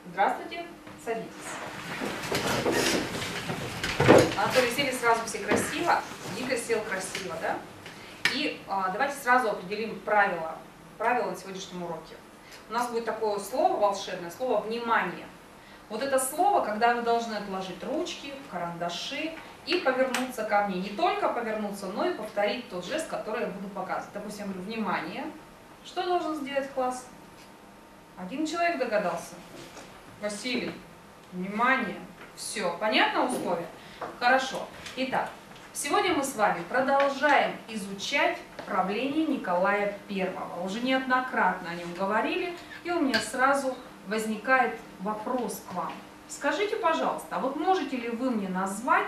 Здравствуйте, садитесь. Анатолий, сели сразу все красиво, Игорь сел красиво, да? И давайте сразу определим правила на сегодняшнем уроке. У нас будет такое слово волшебное, слово «внимание». Вот это слово, когда вы должны отложить ручки, карандаши и повернуться ко мне. Не только повернуться, но и повторить тот жест, который я буду показывать. Допустим, я говорю «внимание». Что должен сделать класс? Один человек догадался. Василий. Внимание. Все. Понятно условие? Хорошо. Итак, сегодня мы с вами продолжаем изучать правление Николая I. Уже неоднократно о нем говорили, и у меня сразу возникает вопрос к вам. Скажите, пожалуйста, а вот можете ли вы мне назвать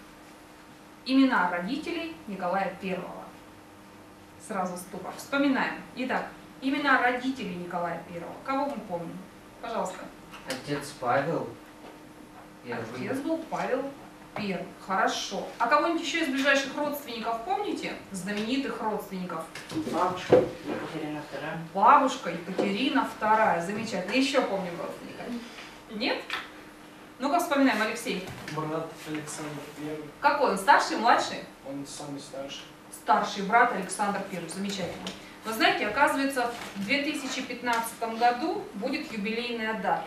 имена родителей Николая I? Сразу ступор. Вспоминаем. Итак, имена родителей Николая I. Кого мы помним? Пожалуйста. Отец Павел I. Отец был Павел I. Хорошо. А кого-нибудь еще из ближайших родственников помните? Знаменитых родственников? Бабушка Екатерина II. Бабушка Екатерина II. Замечательно. Еще помним родственника. Нет? Ну-ка вспоминаем, Алексей. Брат Александр I. Какой он? Старший, младший? Он самый старший. Старший брат Александр I. Замечательно. Вы знаете, оказывается, в 2015 году будет юбилейная дата.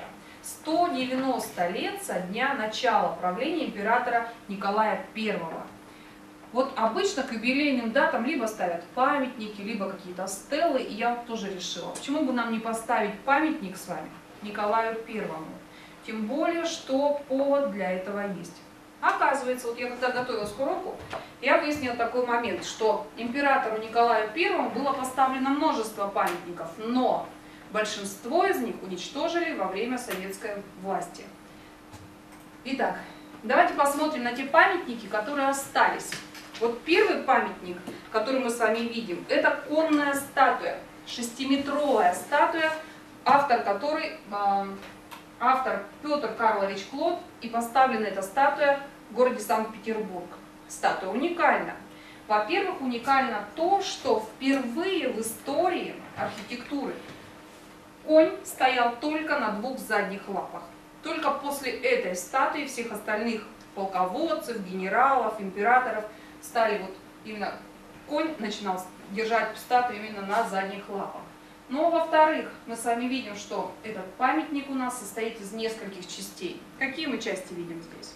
190 лет со дня начала правления императора Николая I. Вот обычно к юбилейным датам либо ставят памятники, либо какие-то стелы, и я тоже решила, почему бы нам не поставить памятник с вами Николаю I? Тем более, что повод для этого есть. Оказывается, вот я когда готовилась к уроку, я выяснила такой момент, что императору Николаю I было поставлено множество памятников, но большинство из них уничтожили во время советской власти. Итак, давайте посмотрим на те памятники, которые остались. Вот первый памятник, который мы с вами видим, это конная статуя, 6-метровая статуя, автор которой автор Петр Карлович Клод, и поставлена эта статуя в городе Санкт-Петербург. Статуя уникальна. Во-первых, уникально то, что впервые в истории архитектуры конь стоял только на 2 задних лапах. Только после этой статуи всех остальных полководцев, генералов, императоров стали вот именно конь начинал держать статую именно на задних лапах. Но, во-вторых, мы с вами видим, что этот памятник у нас состоит из нескольких частей. Какие мы части видим здесь?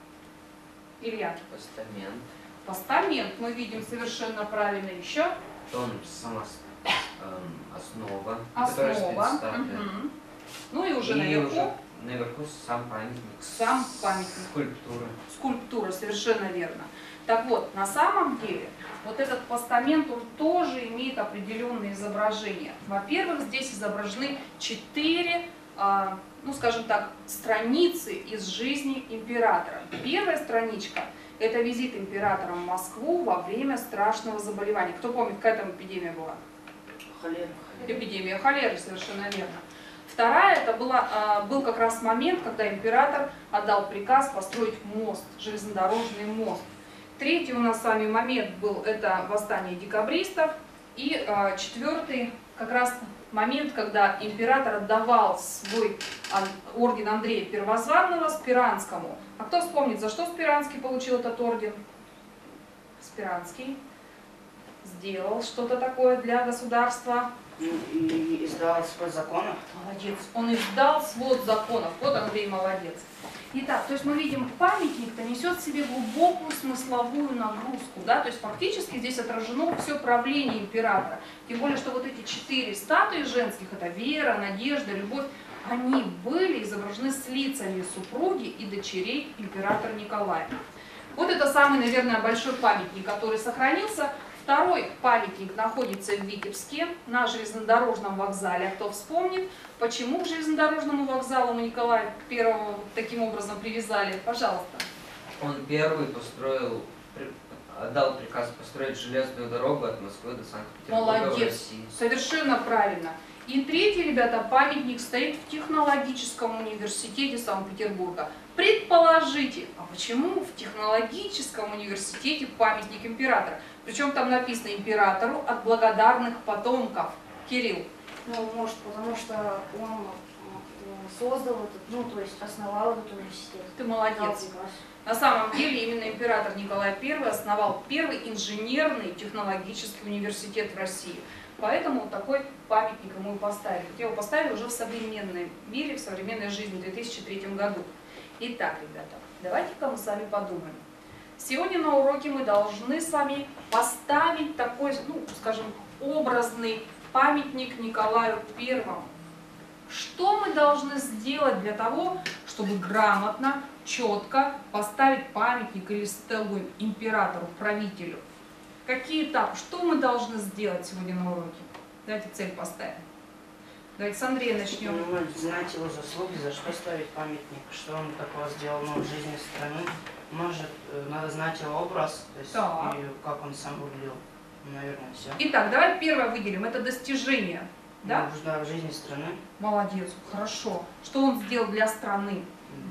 Илья? Постамент. Постамент мы видим совершенно правильно. Еще? Он сама основа. Основа. Ну и уже наверху? Наверху сам памятник. Сам памятник. Скульптура. Скульптура, совершенно верно. Так вот, на самом деле, вот этот постамент, он тоже имеет определенные изображения. Во-первых, здесь изображены 4, ну скажем так, страницы из жизни императора. Первая страничка – это визит императора в Москву во время страшного заболевания. Кто помнит, какая там эпидемия была? Холера. Эпидемия холеры, совершенно верно. Вторая, это был как раз момент, когда император отдал приказ построить мост, железнодорожный мост. Третий у нас с вами момент был, это восстание декабристов. И четвертый как раз момент, когда император отдавал свой орден Андрея Первозванного Спиранскому. А кто вспомнит, за что Спиранский получил этот орден? Спиранский сделал что-то такое для государства. И издал свод законов. Молодец. Он издал свод законов. Вот Андрей молодец. Итак, то есть мы видим, памятник-то несет в себе глубокую смысловую нагрузку, да, то есть фактически здесь отражено все правление императора. Тем более, что вот эти 4 статуи женских, это Вера, Надежда, Любовь, они были изображены с лицами супруги и дочерей императора Николая. Вот это самый, наверное, большой памятник, который сохранился. Второй памятник находится в Витебске, на железнодорожном вокзале. А кто вспомнит, почему к железнодорожному вокзалу мы Николая I таким образом привязали? Пожалуйста. Он первый отдал приказ построить железную дорогу от Москвы до Санкт-Петербурга в Молодец. России. Совершенно правильно. И третий, ребята, памятник стоит в технологическом университете Санкт-Петербурга. Предположите, а почему в технологическом университете памятник императора? Причем там написано императору от благодарных потомков. Кирилл. Ну, может, потому что он создал этот, ну, то есть основал этот университет. Ты Дал молодец. приказ. На самом деле именно император Николай I основал первый инженерный технологический университет в России. Поэтому вот такой памятник ему и поставили. Вот его поставили уже в современном мире, в современной жизни в 2003 году. Итак, ребята, давайте-ка мы с вами подумаем. Сегодня на уроке мы должны с вами поставить такой, ну, скажем, образный памятник Николаю Первому. Что мы должны сделать для того, чтобы грамотно, четко поставить памятник или стелу императору, правителю? Какие этапы? Что мы должны сделать сегодня на уроке? Давайте цель поставим. Давайте с Андрея начнем. Ну, знать его заслуги, за что ставить памятник, что он такого сделал, ну, в жизни страны. Может, надо знать его образ, то есть, Так. и как он сам выглядел. Наверное, все. Итак, давай первое выделим. Это достижение. Да? Ну, да, в жизни страны. Молодец, хорошо. Что он сделал для страны?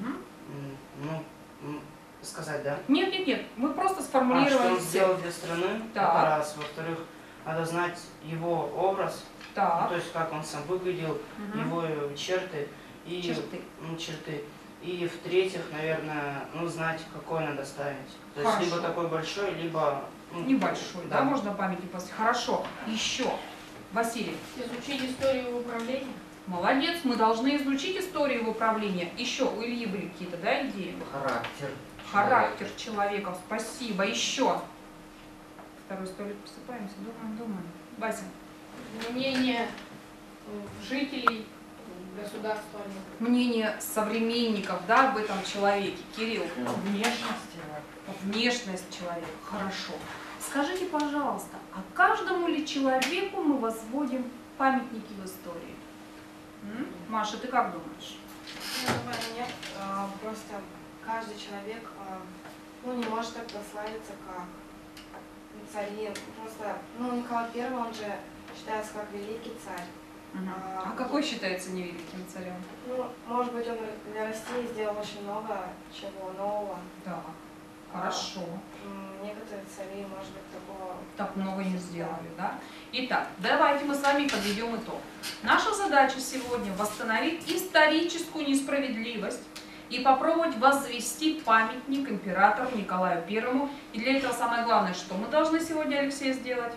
Ну, сказать, да? Нет, нет, нет. Мы просто Что сформулировали он цель. сделал для страны, Так. это раз. Во-вторых, надо знать его образ, ну, Так. то есть как он сам выглядел, Мгм. его черты. И, Черты. черты. И в-третьих, наверное, ну, знать, какой надо ставить. То есть Хорошо. либо такой большой, либо... ну, Небольшой, да, можно памятник поставить. Хорошо. Еще. Василий. Изучить историю управления. Молодец. Мы должны изучить историю его правления. Еще у Ильи были какие-то, да, идеи? Характер. Характер человека. Спасибо. Еще. Второй столик посыпаемся. Думаем. Вася. Мнение жителей государства. Мнение современников, да, об этом человеке. Кирилл. Внешность его. Внешность человека. Хорошо. Скажите, пожалуйста, а каждому ли человеку мы возводим памятники в истории? Маша, ты как думаешь? Я думаю, нет. Просто каждый человек ну, не может так прославиться, как цари. Просто, ну, Николай I, он же считается как великий царь. А какой считается невеликим царем? Ну, может быть, он для России сделал очень много чего нового. Да, хорошо. Некоторые цари, может быть, такого... Так много не сделали, да? Итак, давайте мы с вами подведем итог. Наша задача сегодня восстановить историческую несправедливость и попробовать возвести памятник императору Николаю I. И для этого самое главное, что мы должны сегодня, Алексей, сделать?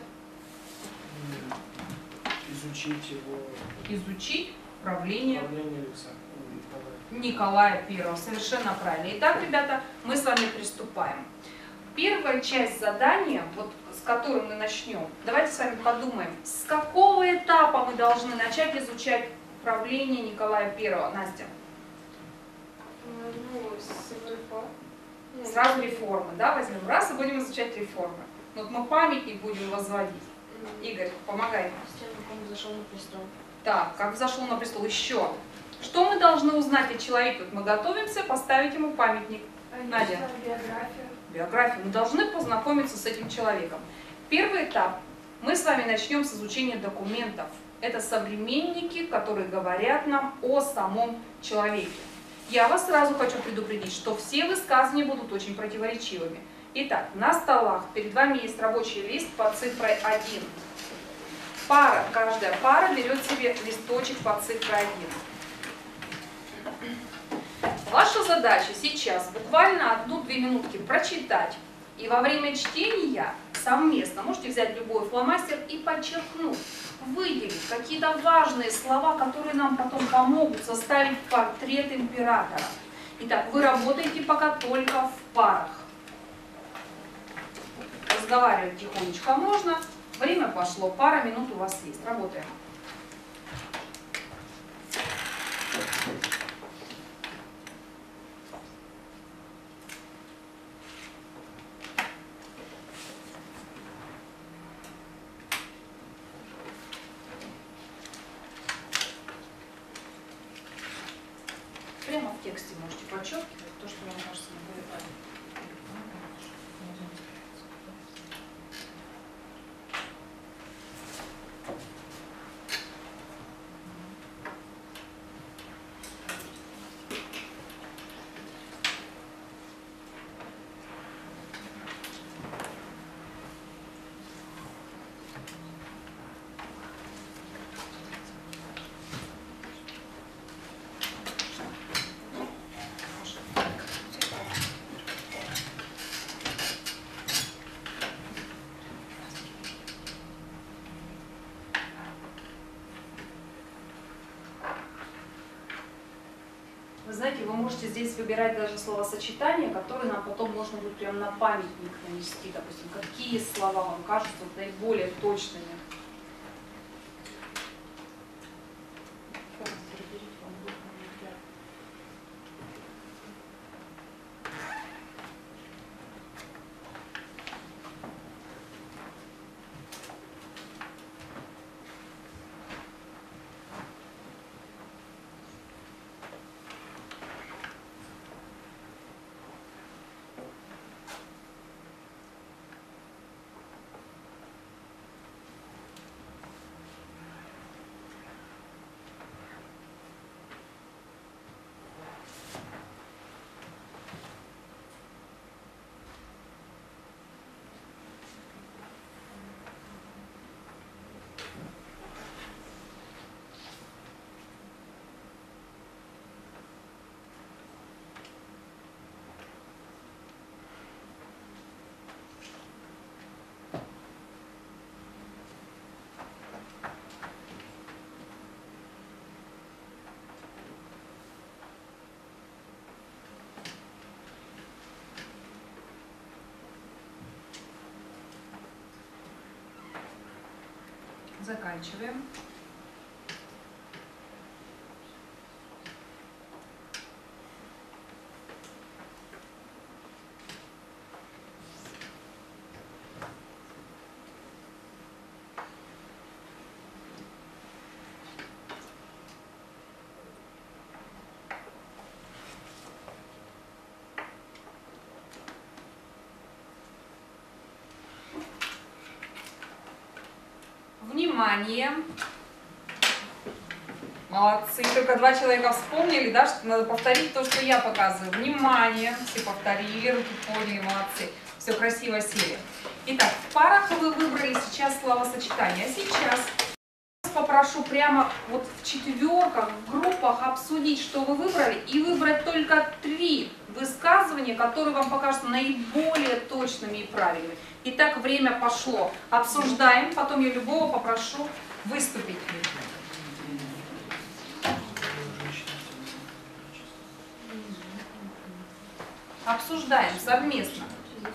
Изучить его Изучить правление управление Николая I. Совершенно правильно. Итак, ребята, мы с вами приступаем. Первая часть задания, вот с которой мы начнем, давайте с вами подумаем, с какого этапа мы должны начать изучать правление Николая I. Настя? Ну, с реформ. Сразу реформы, да, возьмем раз и будем изучать реформы. Вот мы памятник будем возводить. Игорь, помогай. С тем, как он взошел на престол. Так, как взошел на престол еще. Что мы должны узнать о человеке? Вот мы готовимся поставить ему памятник. Надя. Биографию. Биографию. Мы должны познакомиться с этим человеком. Первый этап. Мы с вами начнем с изучения документов. Это современники, которые говорят нам о самом человеке. Я вас сразу хочу предупредить, что все высказывания будут очень противоречивыми. Итак, на столах перед вами есть рабочий лист под цифрой 1. Пара, каждая пара берет себе листочек под цифрой 1. Ваша задача сейчас буквально 1-2 минутки прочитать. И во время чтения совместно можете взять любой фломастер и подчеркнуть, выделить какие-то важные слова, которые нам потом помогут составить портрет императора. Итак, вы работаете пока только в парах. Разговаривать тихонечко можно. Время пошло, пара минут у вас есть. Работаем. Прямо в тексте можете подчеркивать то, что вам кажется наблюдать. Вы знаете, вы можете здесь выбирать даже словосочетания, которые нам потом можно будет прямо на памятник нанести. Допустим, какие слова вам кажутся вот наиболее точными. Заканчиваем. Внимание! Молодцы. Только 2 человека вспомнили, да, что надо повторить то, что я показываю. Внимание! Все повторили, руки подняли, молодцы. Все красиво сели. Итак, в парах вы выбрали сейчас словосочетание. А сейчас попрошу прямо вот в четверках, в группах обсудить, что вы выбрали, и выбрать только 3 высказывания, которые вам покажутся наиболее точными и правильными. Итак, время пошло. Обсуждаем, потом я любого попрошу выступить. Обсуждаем совместно.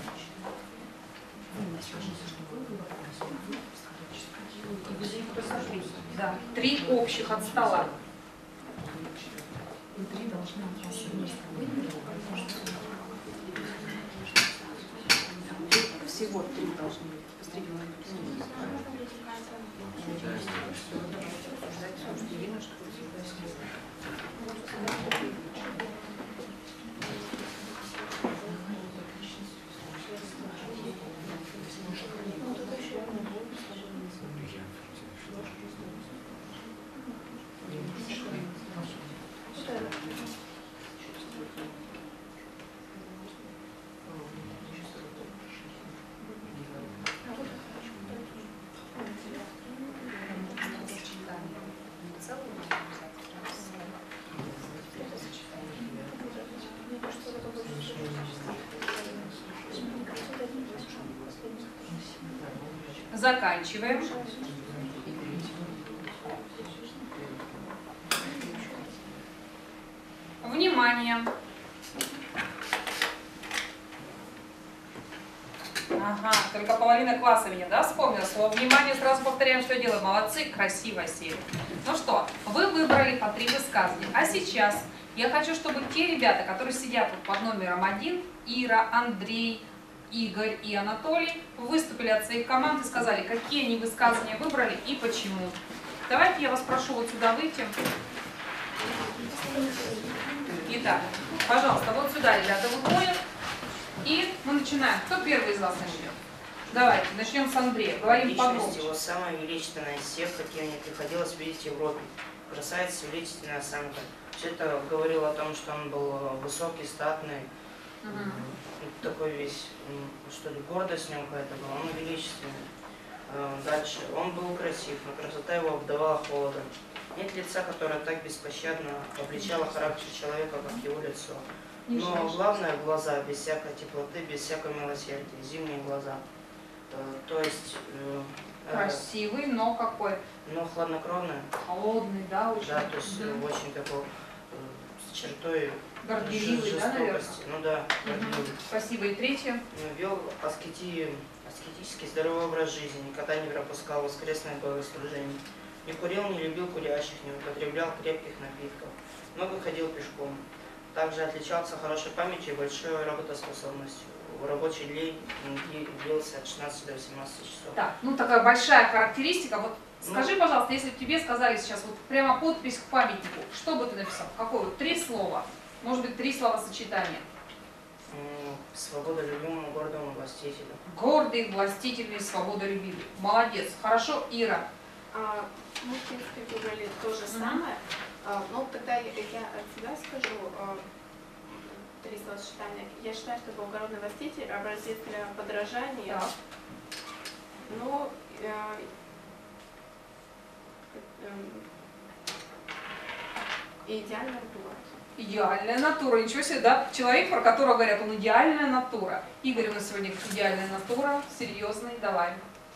Да, 3 общих от стола. Всего 3 должны быть. Заканчиваем. Внимание! Ага, только половина класса меня, да, вспомнила слово «внимание», сразу повторяем, что я делаю. Молодцы, красиво сели. Ну что, вы выбрали по 3 высказывания. А сейчас я хочу, чтобы те ребята, которые сидят вот под номером 1, Ира, Андрей, Игорь и Анатолий, выступили от своих команд и сказали, какие они высказывания выбрали и почему. Давайте я вас прошу вот сюда выйти. Итак, пожалуйста, вот сюда ребята выходят. И мы начинаем. Кто первый из вас начнет? Давайте, начнем с Андрея. Говорим Личность погромче. его самая величественная из всех, какие мне приходилось видеть в Европе. Красавица, величественная самка. Все это говорило о том, что он был высокий, статный, такой весь, что ли, гордость в нем какая-то была, он величественный. Дальше, он был красив, но красота его обдавала холодом. Нет лица, которое так беспощадно обличало характер человека, как его лицо. Но главное — глаза, без всякой теплоты, без всякого милосердия, зимние глаза. То есть... Красивый, но какой? Но хладнокровный. Холодный, да, очень. Да, то есть очень такой чертой Горделивый, да, наверное? жестокости. Ну да, горделивый. Спасибо. И третье. Вел аскетический здоровый образ жизни, никогда не пропускал воскресное богослужение. Не курил, не любил курящих, не употреблял крепких напитков. Много ходил пешком. Также отличался хорошей памятью и большой работоспособностью. В рабочий день длился от 16 до 18 часов. Так, ну такая большая характеристика. Вот скажи, пожалуйста, если бы тебе сказали сейчас вот прямо подпись к памятнику, что бы ты написал? Какое? Вот 3 слова. Может быть, 3 словосочетания. Свободолюбимому, гордому властителю. Гордый, властительный, свободолюбивый. Молодец. Хорошо, Ира. Мы, в принципе, выбрали то же самое. Но тогда я от себя скажу 3 словосочетания. Я считаю, что благородный властитель образец для подражания. Так. Но и идеальная натура. Идеальная натура. Ничего себе, да? Человек, про которого говорят, он идеальная натура. Игорь у нас сегодня как идеальная натура. Серьезный. Давай.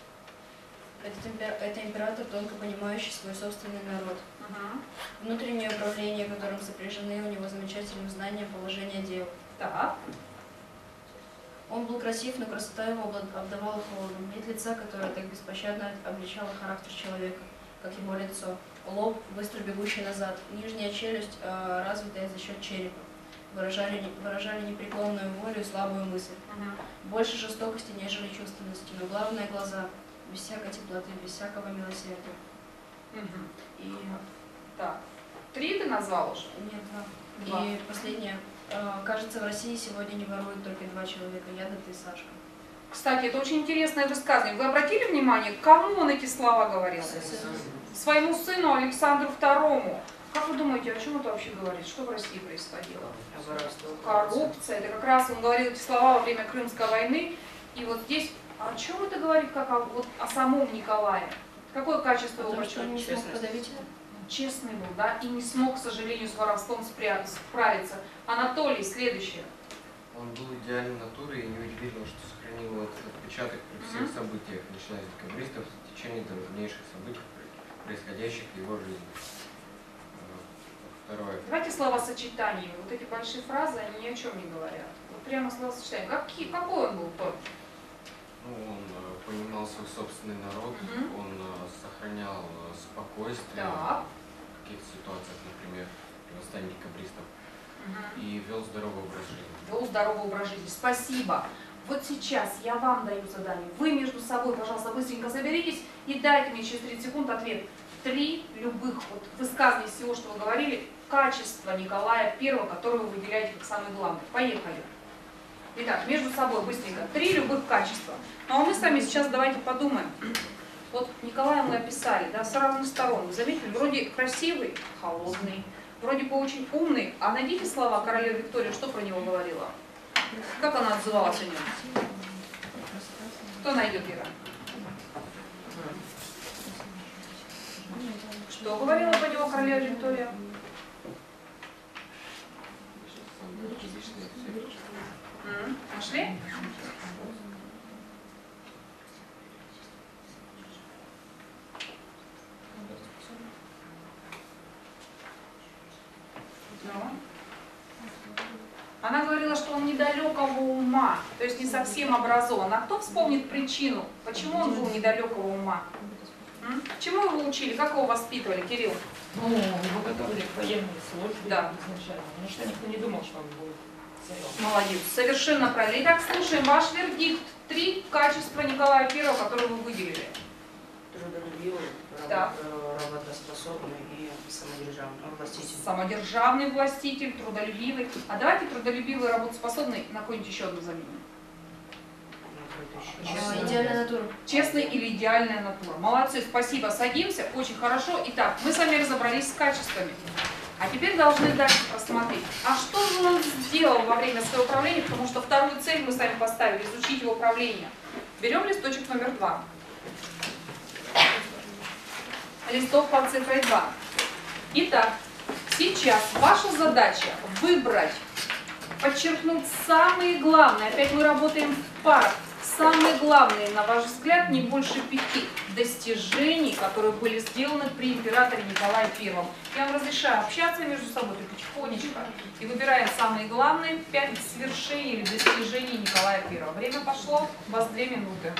Это император, тонко понимающий свой собственный народ. Внутреннее управление, которым сопряжены у него замечательным знанием положения дел. Так. Он был красив, но красота его обдавала холодом. Нет лица, которое так беспощадно обличало характер человека, как его лицо. Лоб, быстро бегущий назад, нижняя челюсть, развитая за счет черепа, выражали непреклонную волю и слабую мысль. Больше жестокости, нежели чувственности, но главное — глаза, без всякой теплоты, без всякого милосердия. И Так. 3 ты назвал уже? нет, 2. Два. И последнее. Кажется, в России сегодня не воруют только 2 человека, я да ты, Сашка. Кстати, это очень интересное высказывание. Вы обратили внимание, кому он эти слова говорил? Своему сыну Александру II. Как вы думаете, о чем это вообще говорит? Что в России происходило? Коррупция. Это как раз он говорил эти слова во время Крымской войны. И вот здесь, о чем это говорит, как о самом Николае? Какое качество его Потому что он не смог Честность. подавить это. Честный был, да, и не смог, к сожалению, с воровством справиться. Анатолий, следующее. Он был идеальной натурой и неудивительно, что сохранил этот отпечаток при всех событиях, начиная с декабристов в течение дальнейших событий, происходящих в его жизни. Второе. Давайте словосочетания. Вот эти большие фразы, они ни о чем не говорят. Вот прямо словосочетание. Какой он был тот? Ну, он понимал свой собственный народ, он сохранял спокойствие Так. в каких-то ситуациях, например, при восстании декабристов, и вел здоровый образ жизни. Вел здоровый образ жизни. Спасибо. Вот сейчас я вам даю задание. Вы между собой, пожалуйста, быстренько соберитесь и дайте мне через 30 секунд ответ. 3 любых вот высказывания из всего, что вы говорили, качества Николая I, которые вы выделяете как самые главные. Поехали. Итак, между собой быстренько. 3 любых качества. Ну а мы с вами сейчас давайте подумаем. Вот Николая мы описали, да, с разных сторон. Вы заметили, вроде красивый, холодный, вроде бы очень умный. А найдите слова королевы Виктории, что про него говорила? Как она отзывалась о нем? Кто найдет, Ира? Что говорила про него королева Виктория? Нашли? Она говорила, что он недалекого ума, то есть не совсем образован. А кто вспомнит причину, почему он был недалекого ума? Чему его учили, как его воспитывали, Кирилл? Ну, его готовили к военной службе Да. изначально, потому что никто не думал, что он будет царем. Молодец, совершенно правильно. Итак, слушаем ваш вердикт. 3 качества Николая I, которые вы выделили. Трудолюбивый, Так. работоспособный и самодержавный, властитель. Самодержавный властитель, трудолюбивый. А давайте трудолюбивый и работоспособный на какую-нибудь еще одну заменим. Идеальная натура. Честный или идеальная натура. Молодцы, спасибо. Садимся. Очень хорошо. Итак, мы с вами разобрались с качествами. А теперь должны дальше просмотреть. А что же он сделал во время своего управления? Потому что вторую цель мы с вами поставили – изучить его управление. Берем листочек номер 2. Листок под цифрой 2. Итак, сейчас ваша задача выбрать, подчеркнуть самые главные. Опять мы работаем в парах. самые главные, на ваш взгляд, не больше 5 достижений, которые были сделаны при императоре Николае I. Я вам разрешаю общаться между собой потихонечку и выбираем самые главные 5 свершений или достижений Николая I. Время пошло, у вас 2 минуты.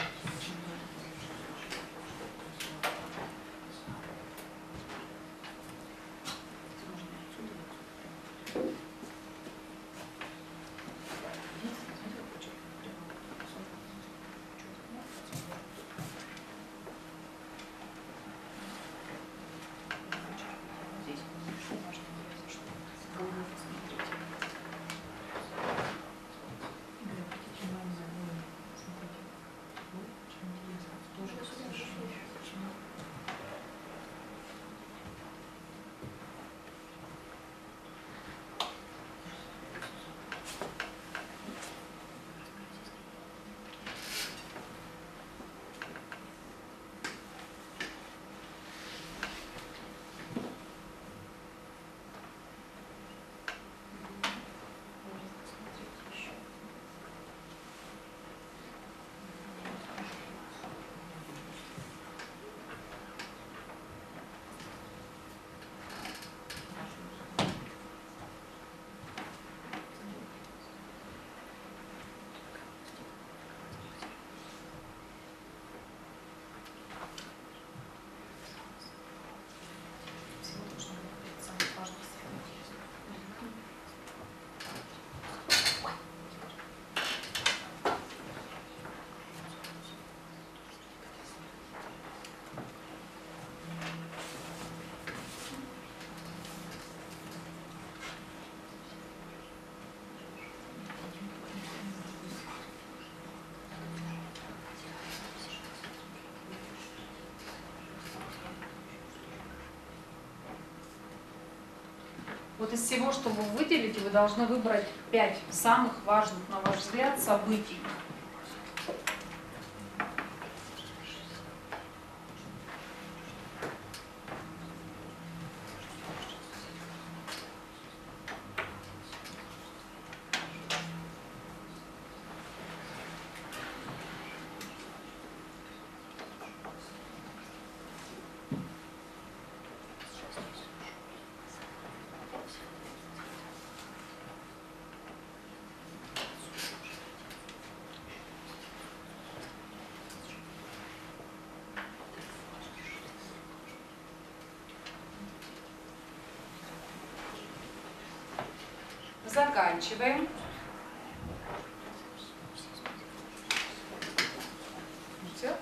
Вот из всего, что вы выделите, вы должны выбрать 5 самых важных, на ваш взгляд, событий. Заканчиваем. Все?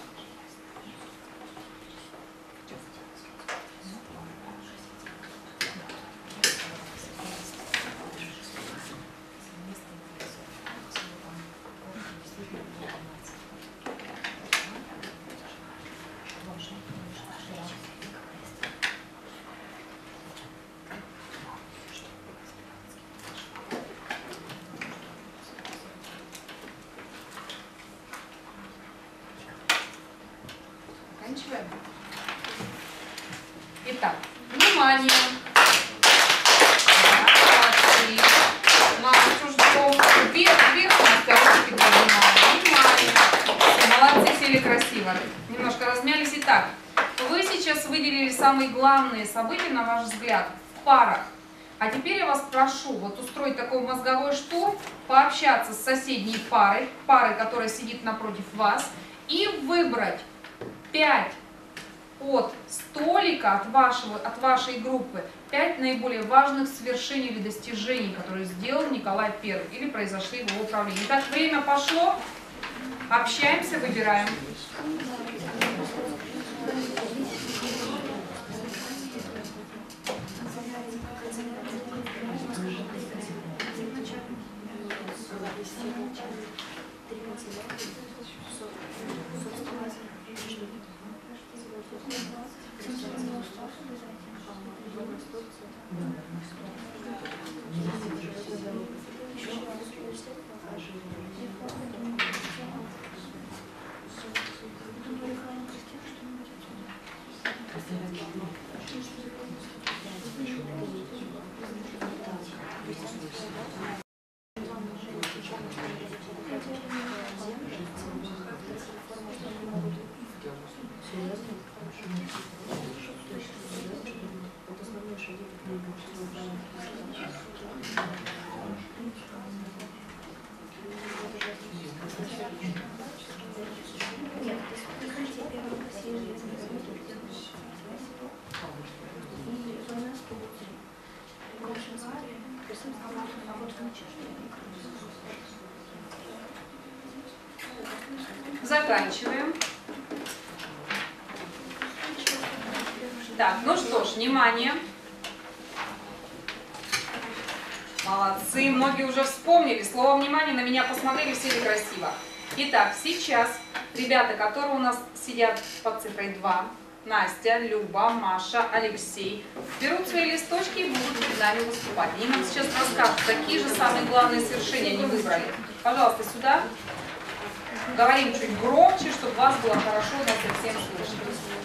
Заканчиваем. Итак, внимание. Настю ждем. Вверх, Настя, руки поднимаем. Внимание. Молодцы, сели красиво. Немножко размялись. Итак, вы сейчас выделили самые главные события, на ваш взгляд, в парах. А теперь я вас прошу вот устроить такой мозговой штурм, пообщаться с соседней парой, которая сидит напротив вас, и выбрать 5 от столика, от вашей группы, 5 наиболее важных свершений или достижений, которые сделал Николай I или произошли в его управлении. Итак, время пошло, общаемся, выбираем. Заканчиваем. Так, ну что ж, внимание. Молодцы, многие уже вспомнили. Слово «внимание», на меня посмотрели, все ли красиво. Итак, сейчас ребята, которые у нас сидят под цифрой 2, Настя, Люба, Маша, Алексей, берут свои листочки и будут перед нами выступать. Они нам сейчас расскажут, какие же самые главные свершения они выбрали. Пожалуйста, сюда. Говорим чуть громче, чтобы вас было хорошо, нас всем слышно.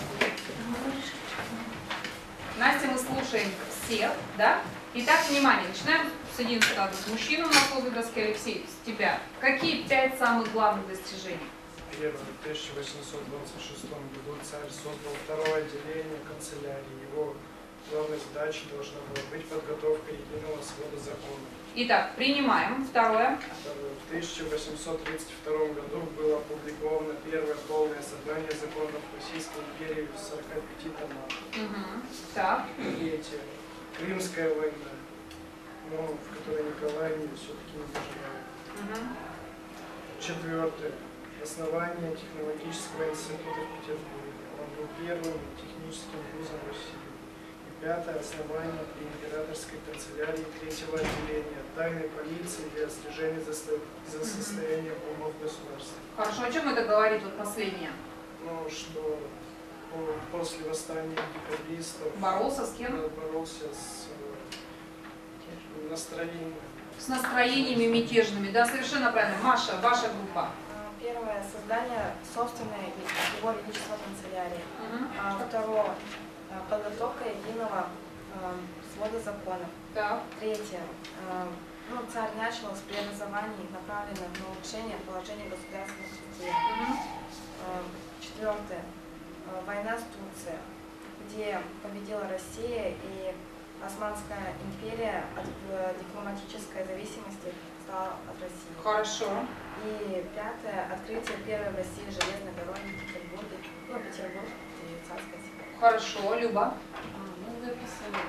Настя, мы слушаем всех, да? Итак, внимание, начинаем с единственного. Мужчина у нас возле доски, Алексей, с тебя. Какие 5 самых главных достижений? Первое. В 1826 году царь создал второе отделение канцелярии. Его главной задачей должна была быть подготовка единого свода законов. Итак, принимаем. Второе. Второе. В 1832 году было опубликовано первое полное собрание законов Российской империи в 45 томах. Так. Третье. Крымская война, но в которой Николай все-таки не доживает. Четвертое. Основание технологического института в Петербурге. Он был первым техническим вузом России. И пятое. Основание при императорской канцелярии третьего отделения тайной полиции для слежения за состоянием умов государства. Хорошо, о чем это говорит вот последнее? Ну, что после восстания декабристов Боролся с кем? боролся с настроением. С настроениями мятежными, да, совершенно правильно. Маша, ваша группа. Первое — создание собственной его величества канцелярии. Второе — подготовка единого свода законов. Так. Третье — царь начал с преобразований, направленных на улучшение положения государственных систем. Четвертое — война с Турцией, где победила Россия и Османская империя от дипломатической зависимости стала от России. Хорошо. И пятое — открытие первой в России железной дороги в Петербурге, Петербург и Царская Сибирь. Хорошо, Люба. Мы выписали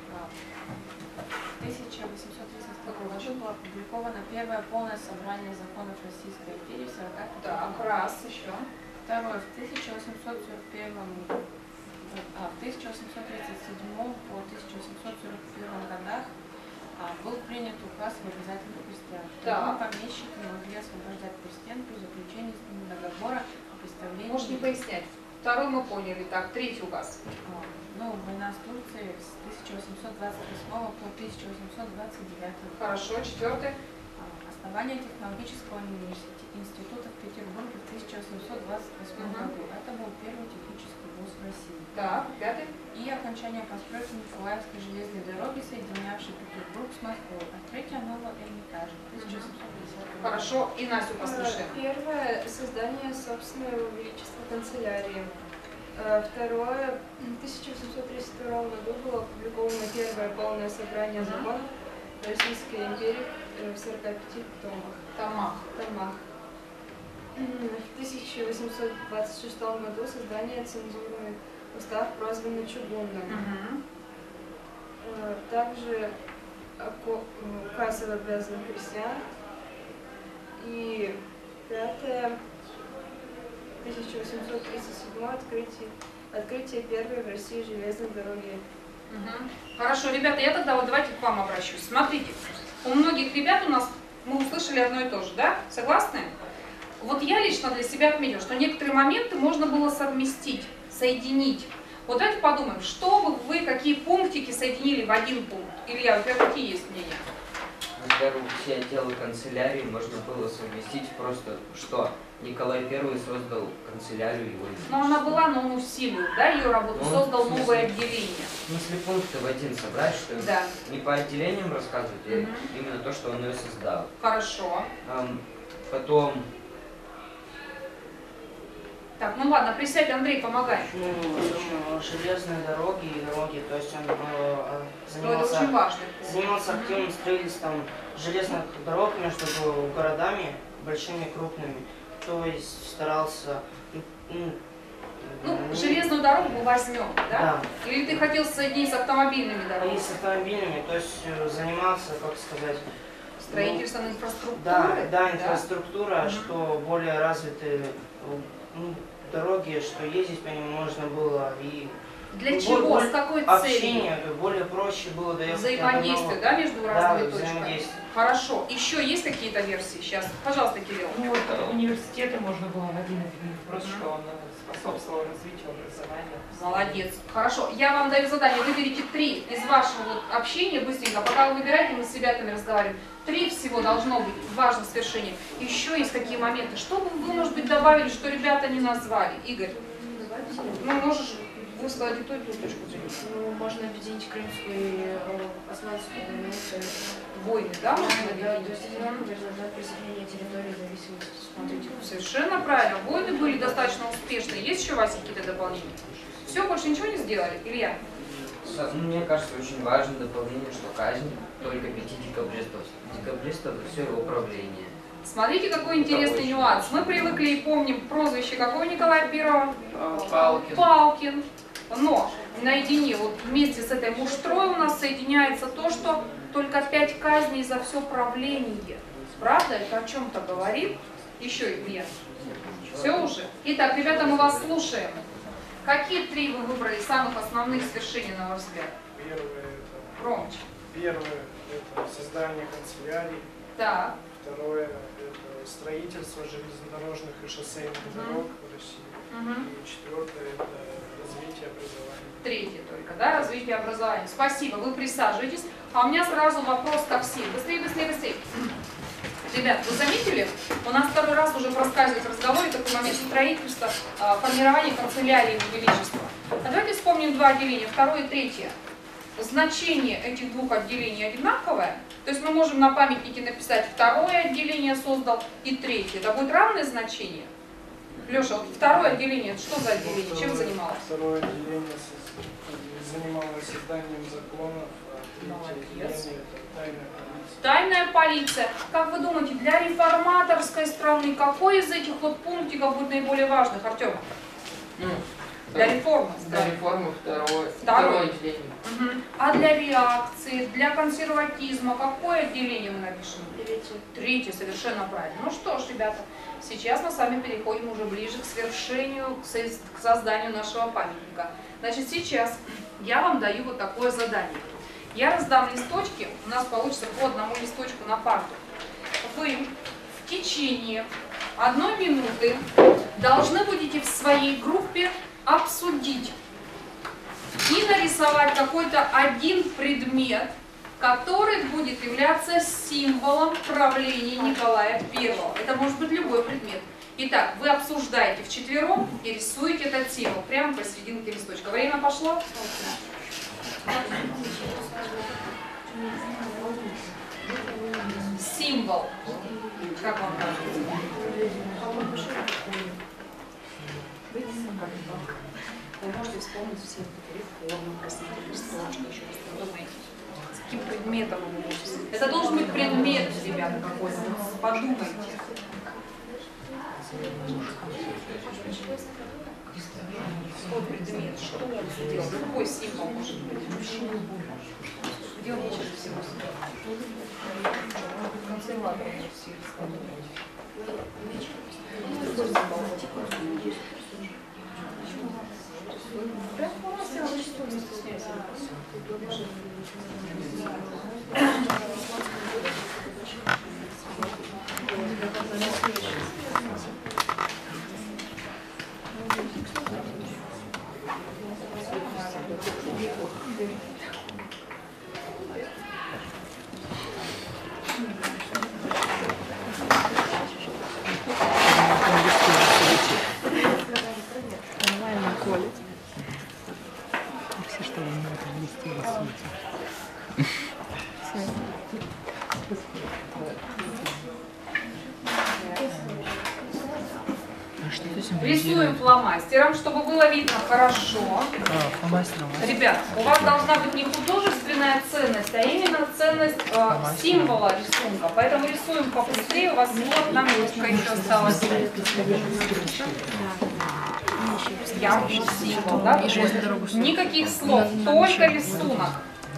в 1832 году было опубликовано первое полное собрание законов Российской империи в 45 Так, раз, еще. Второе, в 1837 по 1841 годах был принят указ об обязательных крестьянах. Так. Помещики могли освобождать крестьян при заключении с ними договора о представлении. Можешь не пояснять. Второй мы поняли. Так, третий указ. Война с Турцией с 1828 по 1829. Хорошо, четвертый. Основание технологического института в Петербурге в 1828 году. Это был первый технический вуз в России. Так, пятый. И окончание постройки Николаевской железной дороги, соединявшей Петербург с Москвой. Открытие нового Эрмитажа в 1750 году. Хорошо, и Настю послушаем. Первое — создание собственной его величества канцелярии. Второе — в 1832 году было опубликовано первое полное собрание законов Российской империи в 45 томах. В 1826 году создание цензурный устав, прозванный Чугунным. Также указ об обязанных крестьян. И пятое — 1837 открытие первой в России железной дороги. Хорошо, ребята, я тогда вот давайте к вам обращусь. Смотрите, у многих ребят у нас, мы услышали одно и то же, да? Согласны? Вот я лично для себя отметила, что некоторые моменты можно было совместить, соединить. Вот давайте подумаем, что бы вы, какие пунктики соединили в один пункт? Илья, у тебя какие есть мнения? Во-первых, все отделы канцелярии можно было совместить просто, что Николай I создал канцелярию его. Но она была, но он усилил, да, ее работу, создал новое отделение. В смысле пункты в один собрать, что да. Не по отделениям рассказывать, а именно то, что он ее создал. Хорошо. Потом Так, ну ладно, присядь, Андрей, помогай. Ну, потом железные дороги и дороги, то есть он Ну, это очень важно. занимался активным строительством железных дорог между городами, большими и крупными. То есть старался... Ну, железную дорогу мы возьмем, да? Да. Или ты хотел соединить с автомобильными И дорогами? с автомобилями, то есть занимался, как сказать... Строительством инфраструктуры? Да, инфраструктура, что более развитые дороги, что ездить по ним можно было и... Для чего? С какой целью? Общение, более проще было доехать. Взаимодействие, да, между разными точками? Взаимодействие. Хорошо. Еще есть какие-то версии сейчас? Пожалуйста, Кирилл. Ну вот университеты можно было выдвинуть, просто что он способствовал развитию образования. Молодец. Хорошо. Я вам даю задание. Выберите 3 из вашего вот общения быстренько. Пока вы выбираете, мы с ребятами разговариваем. 3 всего должно быть важных свершений. Еще есть какие моменты. Что бы вы, может быть, добавили, что ребята не назвали? Игорь, ну можешь высказать и ту точку зрения. Ну, можно объединить крымскую и османскую Войны, да? Можно Да, то объединить? есть это, например, за присоединение территории зависимости. Смотрите. Совершенно правильно. Войны были достаточно успешные. Есть еще, Вася, какие-то дополнения? Все, больше ничего не сделали? Илья? Ну, мне кажется, очень важно дополнение, что казнь только 5 декабристов. Декабристов и все его правление. Смотрите, какой интересный нюанс. Мы привыкли и помним прозвище какого Николая Первого? Палкин. Палкин. Но наедине, вот вместе с этой муштрой у нас соединяется то, что только 5 казней за все правление. Правда? Это о чем-то говорит? Еще, Илья. Все уже? Итак, ребята, мы вас слушаем. Какие 3 вы выбрали самых основных свершений, на ваш взгляд? Первое это... Громче. Первое это создание канцелярий. Так. Второе это строительство железнодорожных и шоссейных дорог в России. И четвертое это развитие образования. 3 только, да, развитие образования. Спасибо, вы присаживайтесь. А у меня сразу вопрос ко всем. Быстрее, быстрее, быстрее. Ребят, вы заметили, у нас 2-й раз уже проскальзывает в разговоре такой момент строительства, формирования канцелярии Его Величества. А давайте вспомним 2 отделения, 2 и 3. Значение этих 2 отделений одинаковое. То есть мы можем на памятнике написать 2-е отделение создал и 3. Это будет равное значение? Леша, вот 2-е отделение, это что за отделение? Чем занималось? 2-е отделение занималось созданием законов, а 3-е отделение это тайная полиция. Тайная полиция. Как вы думаете, для реформаторской страны какой из этих вот пунктиков будет наиболее важных, Артем? Для реформы. Для реформы второе отделение. А для реакции, для консерватизма какое отделение мы напишем? 3, совершенно правильно. Ну что ж, ребята, сейчас мы с вами переходим уже ближе к свершению, к созданию нашего памятника. Значит, сейчас я вам даю вот такое задание. Я раздам листочки, у нас получится по 1 листочку на парту. Вы в течение 1 минуты должны будете в своей группе обсудить и нарисовать какой-то один предмет, который будет являться символом правления Николая I. Это может быть любой предмет. Итак, вы обсуждаете вчетвером и рисуете этот символ прямо посерединке листочка. Время пошло? Символ. Как вам кажется? Вы можете вспомнить все формы, красители, листочки, еще что-то думаете. С каким предметом вы будете? Это должен быть предмет, ребята, какой-то. Подумайте. Какой предмет? Что он сделал? Какой символ может быть? Где он лучше всего? Консерватор может сильно подумать. Прям у нас я лучше не стесняюсь. Нормально колет. Все, что вы мне это вместе рисуете. А что ты Рисуем фломастером, чтобы было видно хорошо. Ребят, у вас должна быть не художественная ценность, а именно ценность символа рисунка. Поэтому рисуем побыстрее, у вас вот нам немножко еще осталось. Я вижу символ, да? Никаких слов, только рисунок.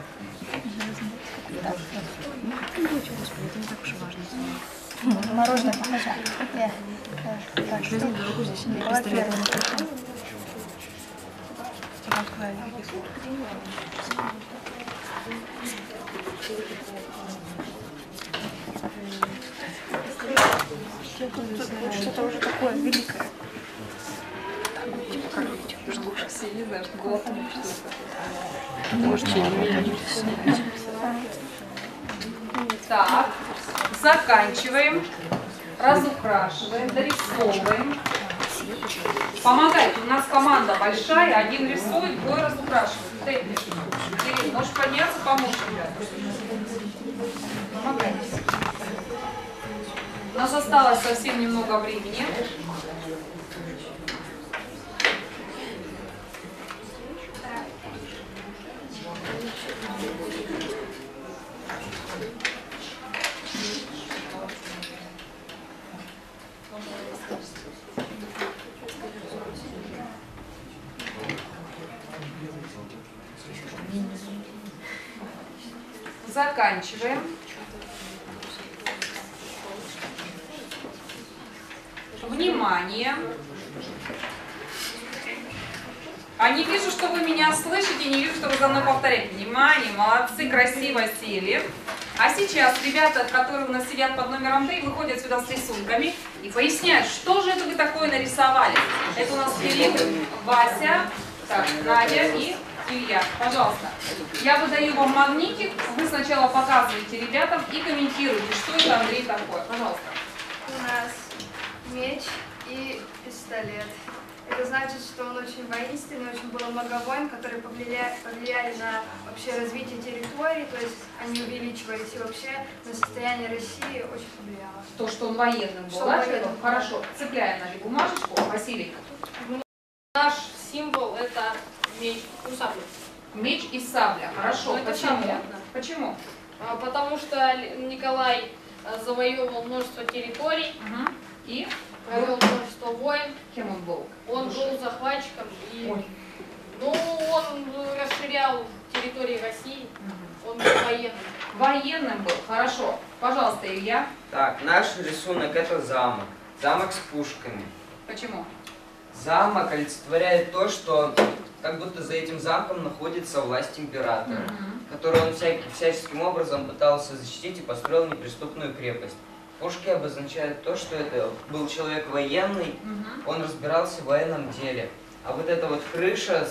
Мороженое покажи. Что-то уже такое великое. Я не знаю, что было. Так, заканчиваем, разукрашиваем, дорисовываем. Помогайте, у нас команда большая, один рисует, двое разукрашивает. Кирилл, можешь подняться, помочь, ребята. Помогайте. У нас осталось совсем немного времени. Заканчиваем. Внимание. А не вижу, что вы меня слышите, не вижу, что вы за мной повторяете. Внимание, молодцы, красиво сели. А сейчас ребята, которые у нас сидят под номером 3, выходят сюда с рисунками и поясняют, что же это вы такое нарисовали. Это у нас Кирилл, Вася, так, Надя и Илья. Пожалуйста. Я выдаю вам магнитик, вы сначала показываете ребятам и комментируете, что это, Андрей, такое. Пожалуйста. У нас меч и пистолет. Это значит, что он очень воинственный, очень было много войн, которые повлияли на вообще развитие территории, то есть они увеличивались, и вообще на состояние России очень повлияло. То, что он военным был, да? Хорошо. Цепляем на бумажечку. Василий. Наш символ это меч и сабля. Меч и сабля. Хорошо. Это Почему? понятно. Почему? Потому что Николай завоевывал множество территорий и провел множество войн. Кем он был? Он был захватчиком и он расширял территории России. Он был военным. Военным был. Хорошо. Пожалуйста, Илья. Так, наш рисунок это замок. Замок с пушками. Почему? Замок олицетворяет то, что как будто за этим замком находится власть императора, которую он всяческим образом пытался защитить и построил неприступную крепость. Пушки обозначают то, что это был человек военный, он разбирался в военном деле. А вот эта вот крыша,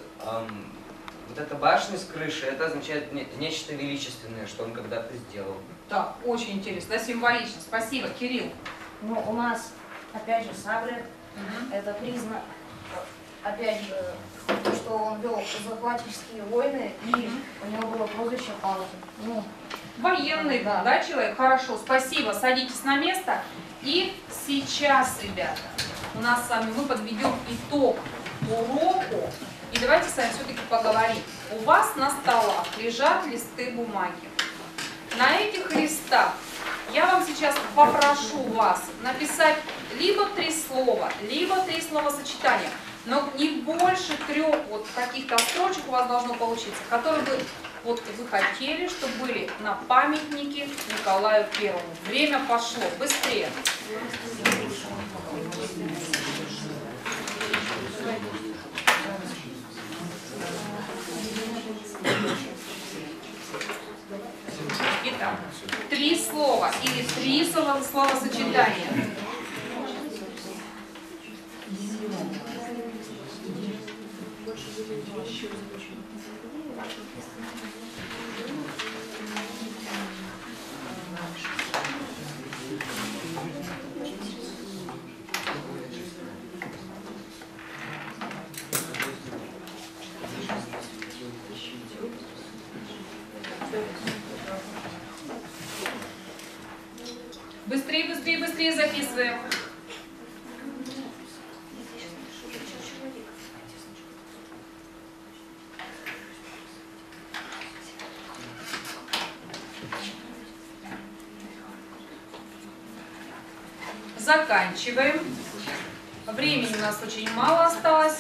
вот эта башня с крышей, это означает нечто величественное, что он когда-то сделал. Так, очень интересно, символично. Спасибо, Кирилл. Ну, у нас, опять же, сабля. Это признак, опять же, то, что он вел захватческие войны, и у него было прозвище Палки. Ну, военный, да, человек? Хорошо, спасибо. Садитесь на место. И сейчас, ребята, у нас с вами мы подведем итог уроку. И давайте с вами все-таки поговорим. У вас на столах лежат листы бумаги. На этих листах я вам сейчас попрошу вас написать либо 3 слова, либо 3 словосочетания, но не больше 3 вот каких-то строчек у вас должно получиться, которые бы вот вы хотели, чтобы были на памятнике Николаю Первому. Время пошло, быстрее. Итак, 3 слова или 3 словосочетания. Быстрее, быстрее, быстрее записываем. заканчиваем. Времени у нас очень мало осталось.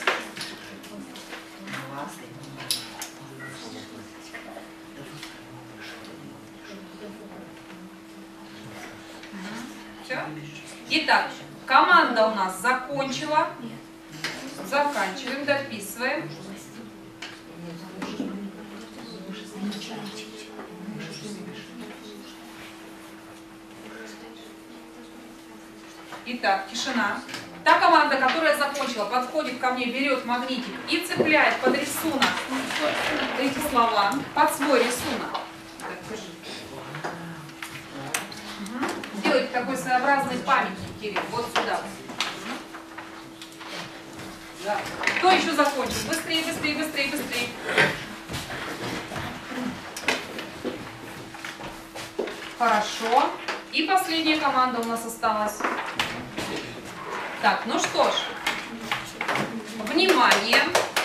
Все. Итак, команда у нас закончила. Заканчиваем, дописываем. Итак, тишина. Та команда, которая закончила, подходит ко мне, берет магнитик и цепляет под рисунок эти слова, под свой рисунок. Так, держи. Делайте такой своеобразный памятник, Кирилл, вот сюда. Да. Кто еще закончил? Быстрее, быстрее, быстрее, быстрее. Хорошо. И последняя команда у нас осталась. Так, ну что ж. Внимание.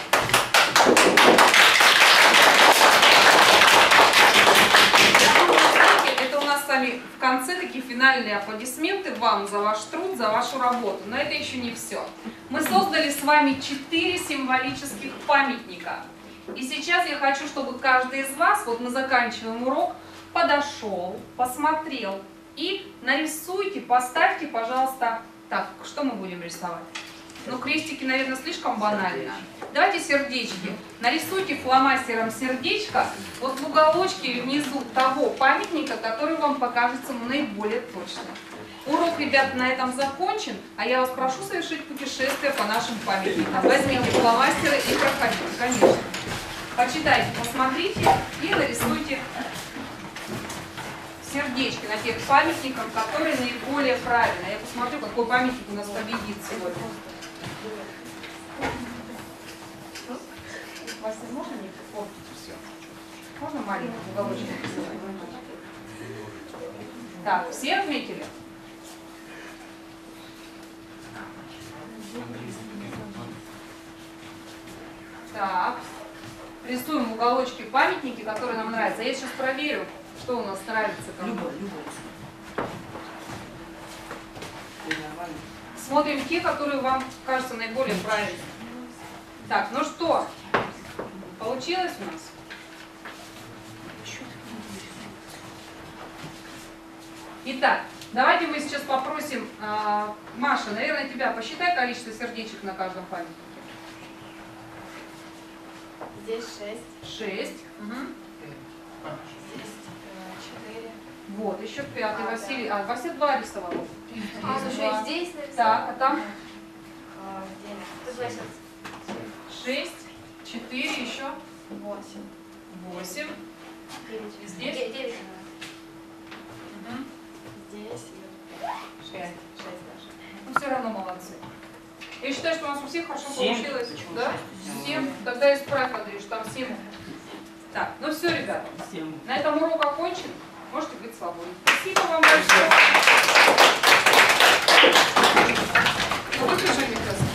Это у нас с вами в конце такие финальные аплодисменты вам за ваш труд, за вашу работу. Но это еще не все. Мы создали с вами 4 символических памятника. И сейчас я хочу, чтобы каждый из вас, вот мы заканчиваем урок, подошел, посмотрел и нарисуйте, поставьте, пожалуйста. Так, что мы будем рисовать? Ну, крестики, наверное, слишком банально. Давайте сердечки. Нарисуйте фломастером сердечко вот в уголочке или внизу того памятника, который вам покажется наиболее точным. Урок, ребят, на этом закончен, а я вас прошу совершить путешествие по нашим памятникам. Возьмите фломастеры и проходите, конечно. Почитайте, посмотрите и нарисуйте сердечки на тех памятниках, которые наиболее правильно. Я посмотрю, какой памятник у нас победит сегодня. Мастер, можно не портить все? Можно маленький уголочек рисовать? Так, все отметили? Так, рисуем в уголочке памятники, которые нам нравятся. Я сейчас проверю, что у нас нравится. Любой. Смотрим те, которые вам кажутся наиболее правильными. Так, ну что, получилось у нас? Итак, давайте мы сейчас попросим, Маша, наверное, тебя посчитай количество сердечек на каждом памятнике. Здесь 6. 6. Угу. Здесь 4. Вот, еще 5. Василий. Вася 2 рисовал. А, он еще и здесь нарисовал. Так, а там? 9. 6, 4, еще? 8. 8. 9. Здесь? 9. Угу. Здесь 6 даже. Ну, все равно молодцы. Я считаю, что у нас у всех хорошо 7. получилось. Да? 7. Тогда исправь, Андрей, что там 7. Так, ну все, ребята. 7. На этом урок окончен. Можете быть свободны. Спасибо вам большое. Выключи микрофон.